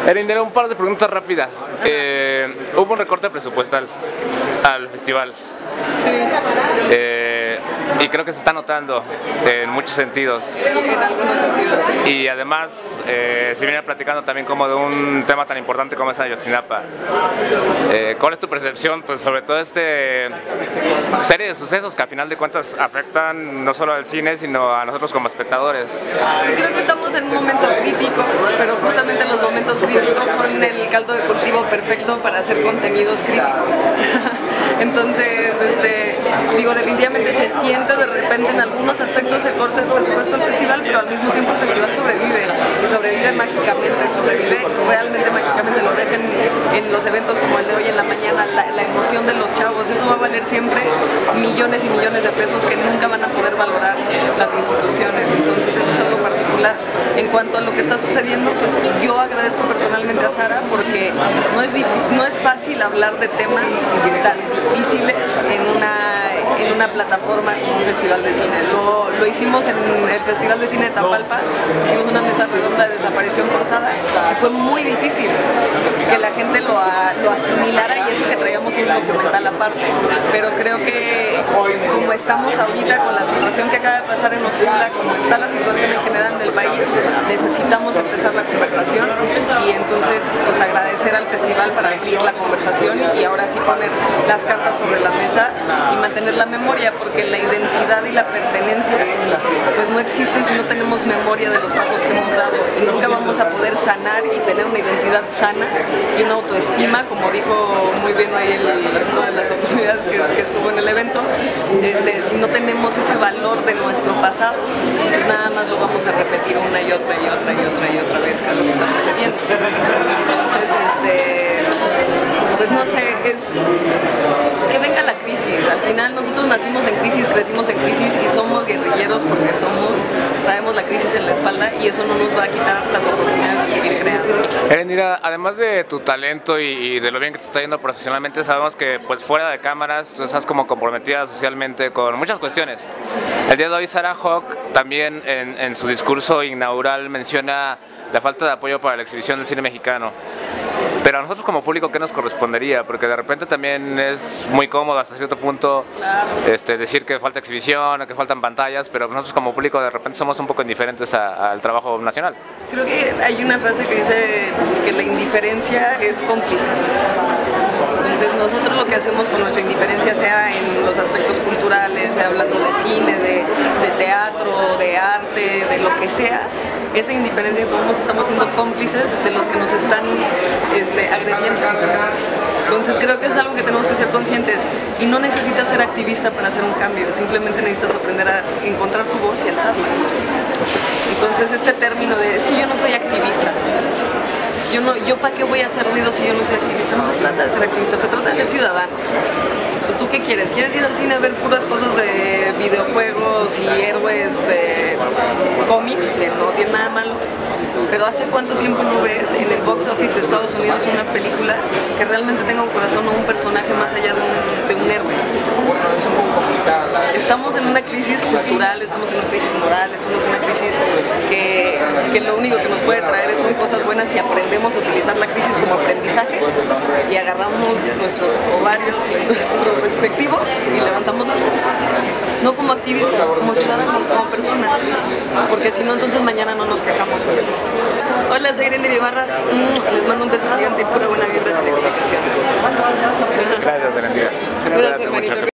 Erendira, un par de preguntas rápidas. Hubo un recorte presupuestal al festival. Sí. Y creo que se está notando en muchos sentidos. En algunos sentidos, sí. Y además se viene platicando también como de un tema tan importante como es Ayotzinapa. ¿Cuál es tu percepción pues, sobre toda esta serie de sucesos que al final de cuentas afectan no solo al cine, sino a nosotros como espectadores? Pues creo que estamos en un momento crítico, pero justamente los momentos críticos son el caldo de cultivo perfecto para hacer contenidos críticos. Entonces, digo, definitivamente se siente de repente en algunos aspectos el corte de presupuesto del festival, pero al mismo tiempo el festival sobrevive, y sobrevive mágicamente, sobrevive realmente mágicamente. Lo ves en los eventos como el de hoy en la mañana, la emoción de los chavos, eso va a valer siempre millones y millones de pesos que nunca van a poder valorar las instituciones. Entonces eso es algo particular. En cuanto a lo que está sucediendo, pues yo agradezco personalmente a Sara porque no es fácil hablar de temas tan difíciles en una plataforma como un festival de cine. Lo hicimos en el Festival de Cine de Tapalpa, hicimos una mesa redonda de desaparición forzada y fue muy difícil que la gente lo asimilara, y eso que traíamos un documental aparte. Pero creo que como estamos ahorita con la situación que acaba de pasar en Osula, como está la situación en general del país, necesitamos empezar la conversación, y entonces pues agradecer al festival para abrir la conversación y ahora sí poner las cartas sobre la mesa y mantener la memoria, porque la identidad y la pertenencia pues no existen si no tenemos memoria de los pasos que hemos dado, y nunca vamos a poder sanar y tener una identidad sana y una autoestima, como dijo muy bien ahí una de las autoridades que estuvo en el evento. Si no tenemos ese valor de nuestro pasado, pues nada más lo vamos a repetir una y otra y otra y otra y otra vez, que es lo que está sucediendo. Entonces, pues no sé, es que venga la crisis. Al final nosotros nacimos en crisis, crecimos en crisis y somos guerrilleros porque traemos la crisis en la espalda, y eso no nos va a quitar las oportunidades de seguir creando. Erendira, además de tu talento y de lo bien que te está yendo profesionalmente, sabemos que pues fuera de cámaras tú estás como comprometida socialmente con muchas cuestiones. El día de hoy Sarah Hawk también en su discurso inaugural menciona la falta de apoyo para la exhibición del cine mexicano. Pero a nosotros como público, ¿qué nos correspondería? Porque de repente también es muy cómodo hasta cierto punto decir que falta exhibición o que faltan pantallas, pero nosotros como público de repente somos un poco indiferentes al trabajo nacional. Creo que hay una frase que dice que la indiferencia es cómplice. Entonces nosotros lo que hacemos con nuestra indiferencia, sea en los aspectos culturales, sea hablando de cine, de teatro, de arte, de lo que sea, esa indiferencia, todos estamos siendo cómplices de los que nos están agrediendo. Entonces creo que es algo que tenemos que ser conscientes, y no necesitas ser activista para hacer un cambio, simplemente necesitas aprender a encontrar tu voz y alzarla. Entonces este término de es que yo no soy activista, yo para qué voy a hacer ruido si yo no soy activista, no se trata de ser activista, se trata de ser ciudadano. Pues tú qué quieres, ¿quieres ir al cine a ver puras cosas de videojuegos y héroes de cómics, que no tiene nada malo? Pero ¿hace cuánto tiempo no ves en el box office de Estados Unidos una película que realmente tenga un corazón o un personaje más allá de un héroe? Estamos en una crisis cultural, estamos en una crisis moral, estamos en una crisis que lo único que nos puede traer son cosas buenas si aprendemos a utilizar la crisis como aprendizaje y agarramos nuestros ovarios y nuestro respectivo y levantamos la voz. No como activistas, como ciudadanos, como personas, porque si no, entonces mañana no nos quejamos sobre esto. Hola, soy Erendira Ibarra, les mando un beso gigante y pura buena vibra sin explicación. Gracias, Erendira. Gracias, hermanito.